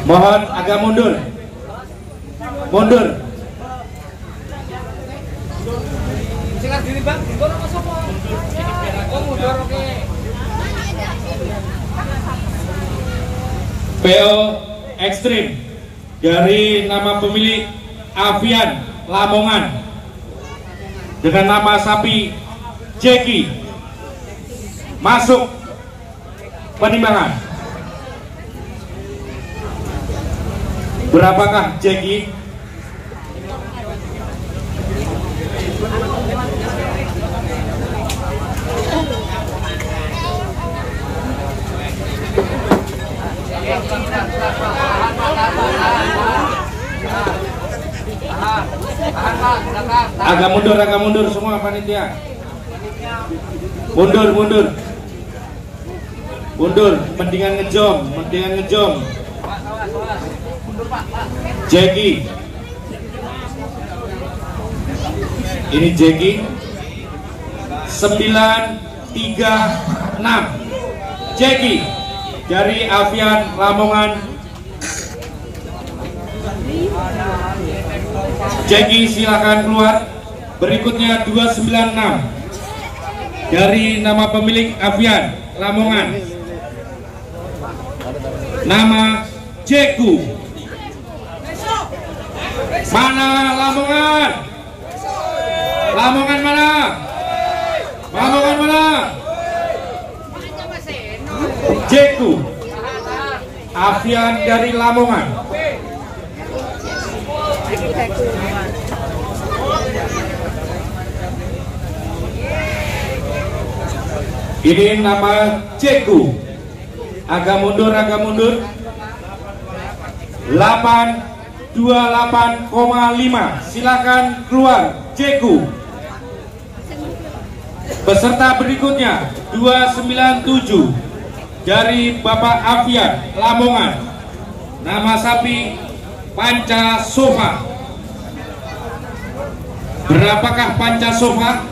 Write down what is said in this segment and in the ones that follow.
Mohon agak mundur. Mundur. PO Ekstrim dari nama pemilik Avian Lamongan dengan nama sapi Jeki masuk penimbangan. Berapakah Jeki? Agak mundur semua panitia. Mundur. Mendingan ngejom. Jeki. Ini Jeki 936. Jeki dari Avian Lamongan. Jeki silakan keluar. Berikutnya 296 dari nama pemilik Avian Lamongan, nama Jeku. Mana Lamongan? Lamongan mana? Jeku Avian dari Lamongan. Ini nama Jeku. Agak mundur. 828,5. Silakan keluar Jeku. Peserta berikutnya 297 dari Bapak Avian Lamongan, nama sapi Panca Sofa. Berapakah Panca Sofa?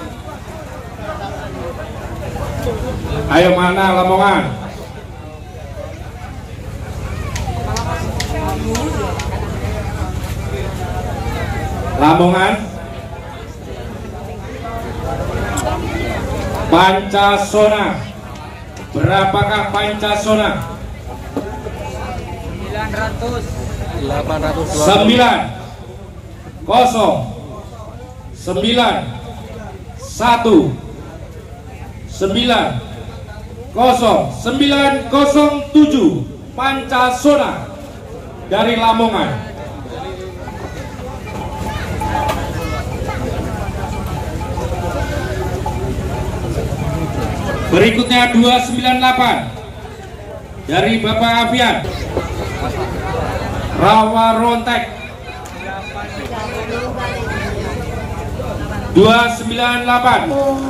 Ayo, mana Lamongan? Lamongan Pancasona. Berapakah Pancasona? 907 Pancasona dari Lamongan. Berikutnya 298 dari Bapak Avian Rawa Rontek. 298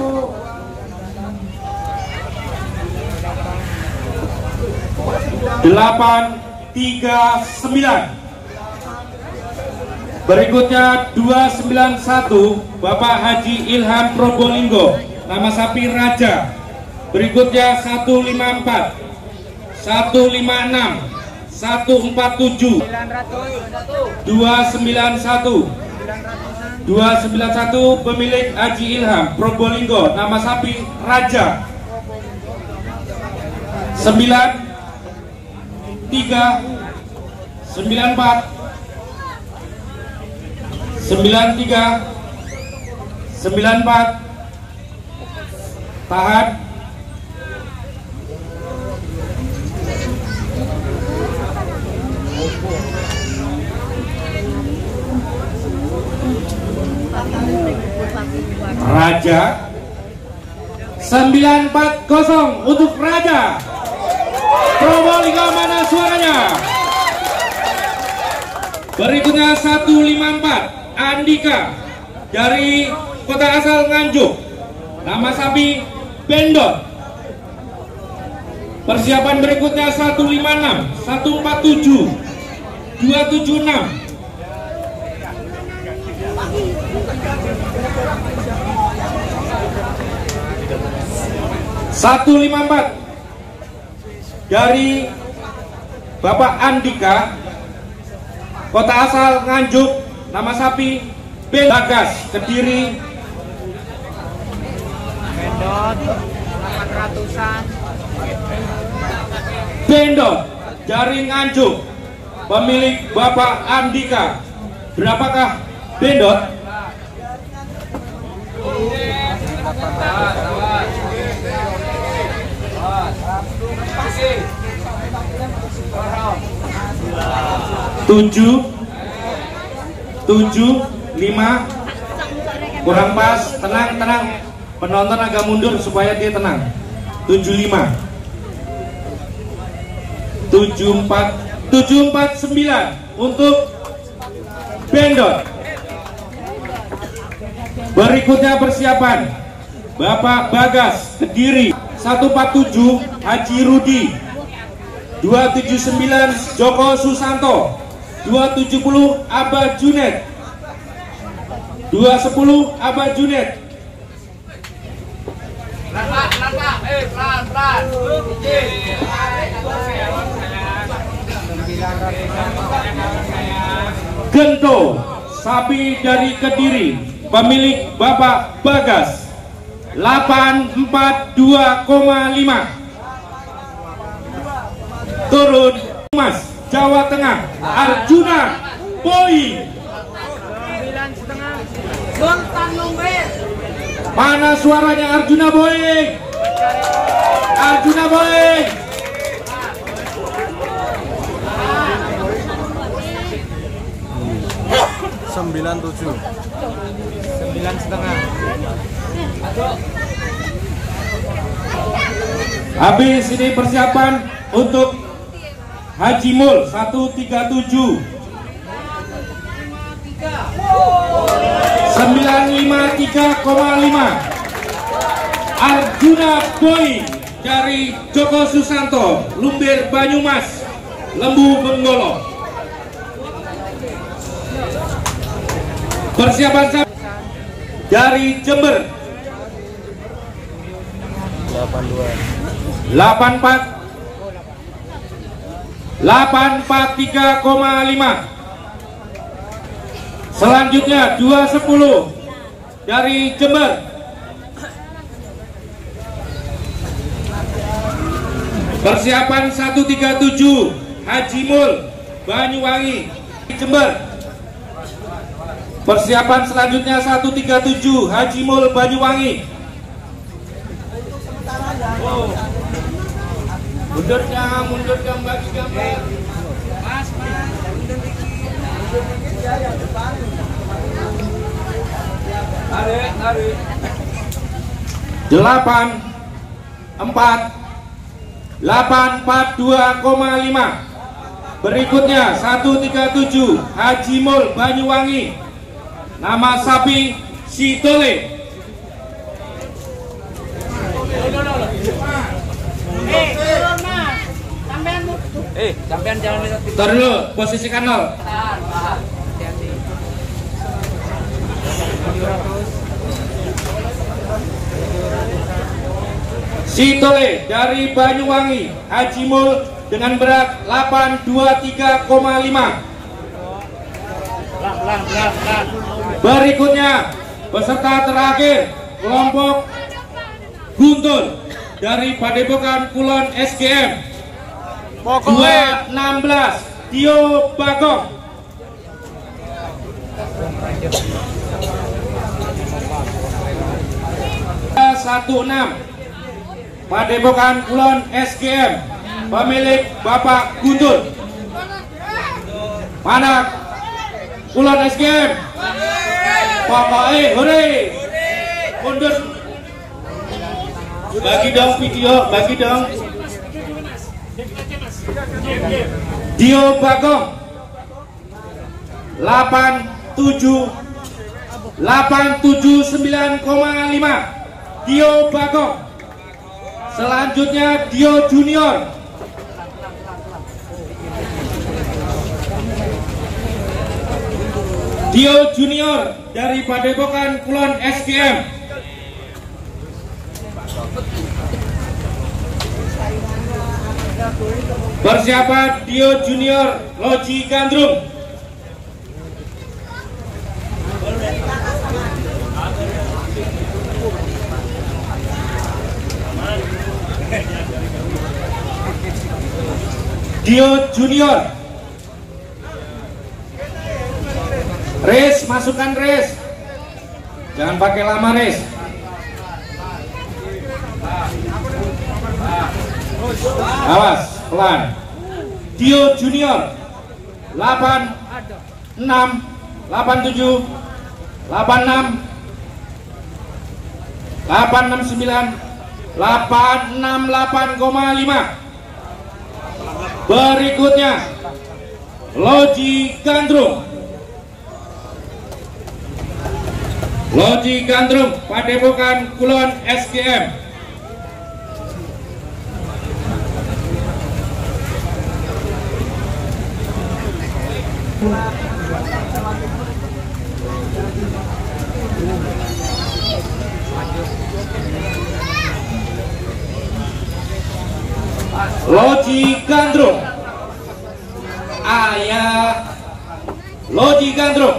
839. Berikutnya 291 Bapak Haji Ilham Probolinggo, nama sapi Raja. Berikutnya 154, 156, 147, 291 pemilik Haji Ilham Probolinggo, nama sapi Raja. 93, 94, 94, tahan. Raja 940 untuk Raja Probolinggo, mana suaranya? Berikutnya 154 Andika dari kota asal Nganjuk, nama sapi Bendot. Persiapan berikutnya 156, 147, 276. (154) dari Bapak Andika, Kota asal Nganjuk, nama sapi Bagas, Kediri. Bendot 800-an. Bendot dari Nganjuk, pemilik Bapak Andika. Berapakah Bendot? tujuh lima kurang pas. Tenang, penonton agak mundur supaya dia tenang. 75 749 untuk Bendot. Berikutnya persiapan Bapak Bagas, Kediri. 147 Haji Rudi, 279 Joko Susanto, 270 Abah Junet, 210 Abah Junet. Pelan. Gento, sapi dari Kediri, pemilik Bapak Bagas, 842,5. Turun Mas, Jawa Tengah, Arjuna Boy. 9,5. Sultan Lumbir. Mana suaranya Arjuna Boy? Arjuna Boy. 97. 9,5. Habis ini persiapan untuk Haji Mul 137 953,5. Arjuna Boy dari Joko Susanto, Lumbir Banyumas, Lembu Benggolo. Persiapan dari Jember 843,5. Selanjutnya 210 dari Jember. Persiapan 137 Haji Mul Banyuwangi, Jember. Persiapan selanjutnya 137 Haji Mul Banyuwangi. Mundurkan bagi gambar. Mas. Mundur dikit. 842,5. Berikutnya 137 Haji Mul Banyuwangi, nama sapi Sitole. Sampean jangan lihat. Tar dulu, posisikan nol. Hati-hati. 700. Sitole dari Banyuwangi, Haji Mul dengan berat 823,5. Berikutnya peserta terakhir kelompok Guntur dari Padepokan Kulon SGM 216 Tio Bagong. 16 Padepokan Kulon SGM, pemilik Bapak Guntur. Mana Kulon SGM? Pokoknya hore. Mundur. Bagi dong video, bagi dong. Dio Bagong 879,5. Dio Bagong. Selanjutnya Dio Junior. Dio Junior dari Padepokan Kulon SGM. Persiapan Dio Junior Loji Gandrung. Dio Junior. Res, masukkan res. Jangan pakai lama res. Awas, pelan. Dio Junior. 86, 87, 86, 869, 868,5. Berikutnya Loji Gandrung. Loji Gandrung, Padepokan Kulon SGM. Loji Gandrung. Ayah Loji Gandrung.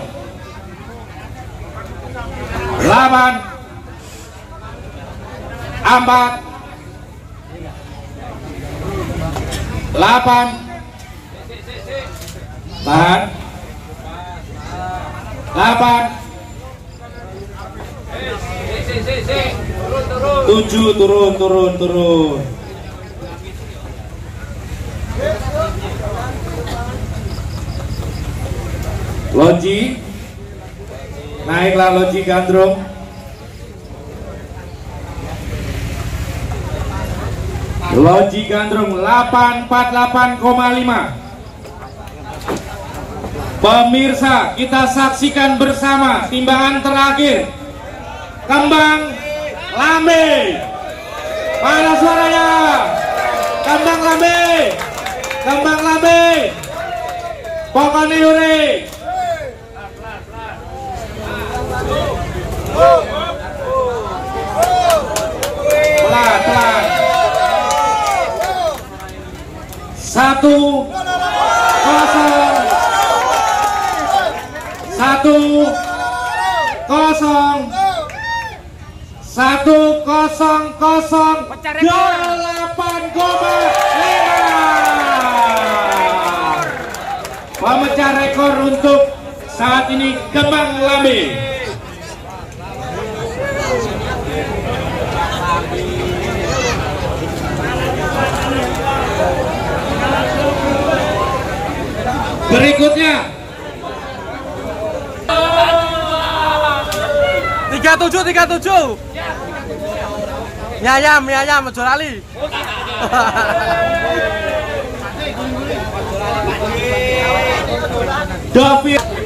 8, 4, 8, tahan, 8, 7, turun. Loji, naiklah Loji Gandrung. Loji Gandrung 848,5. Pemirsa, kita saksikan bersama timbangan terakhir Kembang Lambe. Mana suaranya? Kembang Lambe. Kembang Lambe. Pokoknya Yuri. Pelan. 1-0. 8,5. Pemecah rekor untuk saat ini Kembang Lambe. Berikutnya 37. Mie ayam, ojo lali. David